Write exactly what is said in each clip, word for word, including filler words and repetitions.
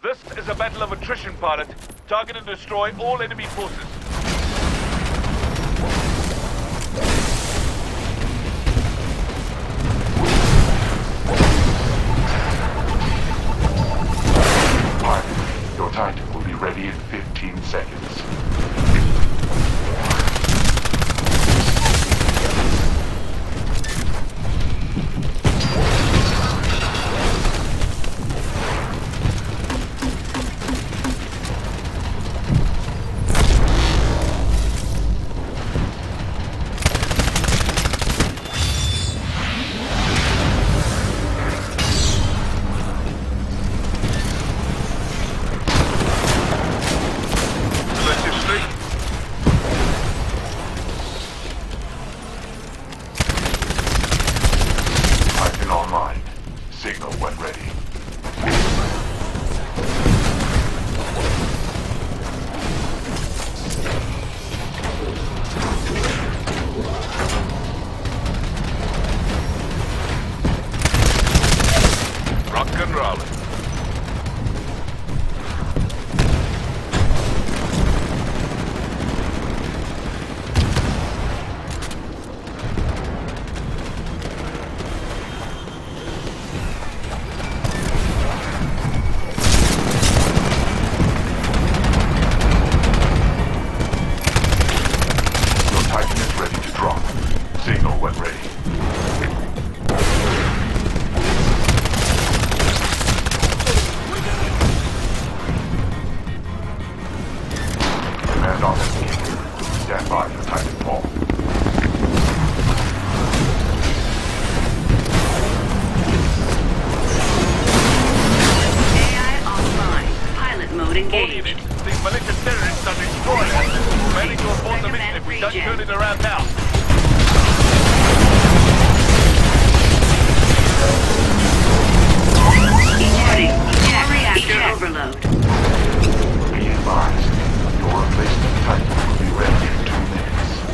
This is a battle of attrition, pilot. Target and destroy all enemy forces. Pilot, your Titan will be ready in fifteen seconds. Online. Signal when ready. Rock and roll. Signal when ready. Command officer. Stand by for Titanfall. A I offline. Pilot mode engaged. These malicious terrorists are destroying us. Planning to abort the mission if we don't turn it around now. Reporting. Reactor overload. Be advised, your replacement Titan will be ready in two minutes.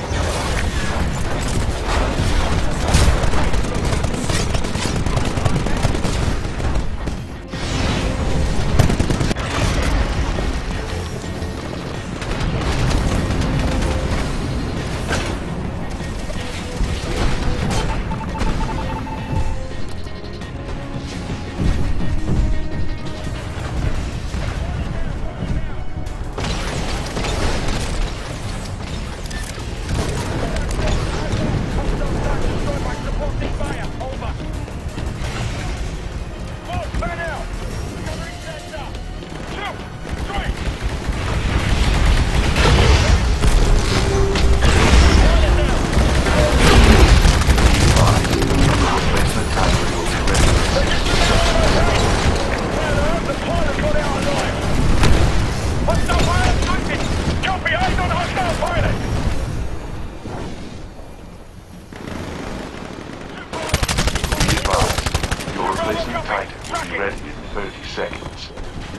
Replacement Titan will be ready in thirty seconds.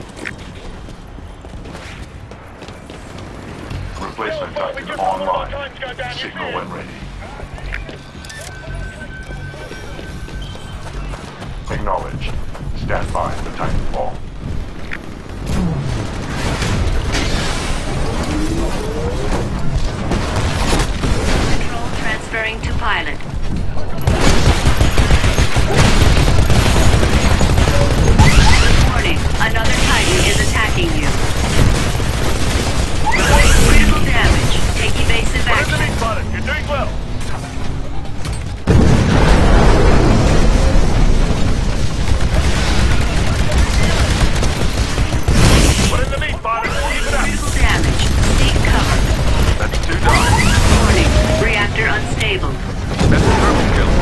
Replacement Titan online. Signal when ready. Acknowledged. Stand by for Titanfall. Control transferring to pilot. Warning, another Titan is attacking you. Critical damage. Take evasive action. Pilot, you're doing well. We're in the lead, pilot. Keep it up. Critical damage. Seek cover. That's two down. Warning, reactor unstable. That's a triple kill.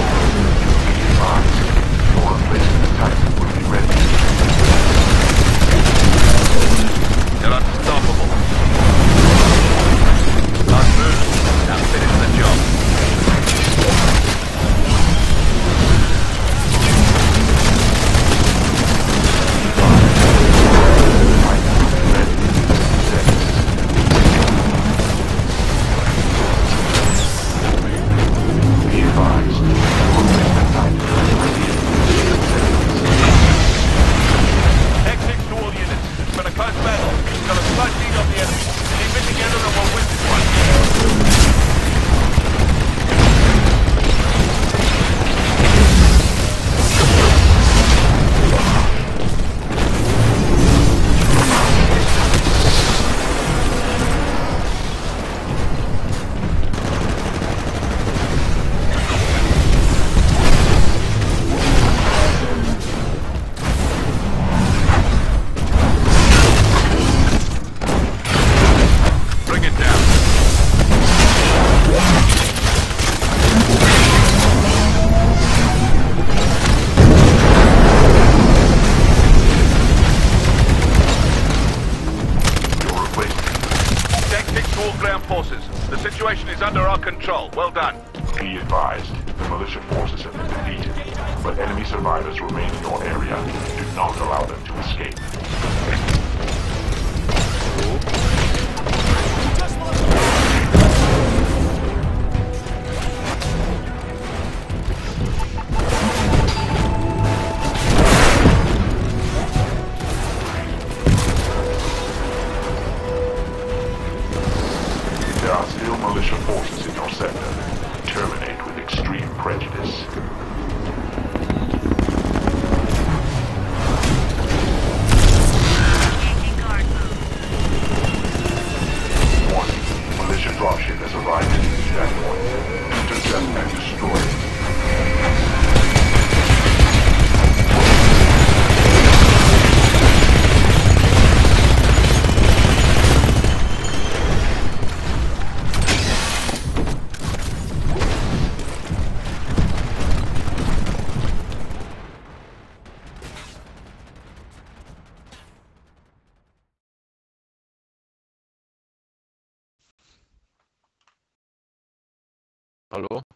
control. Well done. Be advised, the militia forces have been defeated, but enemy survivors remain in your area. Do not allow them to escape. There are still militia forces in your sector. Terminate with extreme prejudice. Engaging guard mode. Warning, militia dropship has arrived at the check point. Intercept and destroy it. Hallo?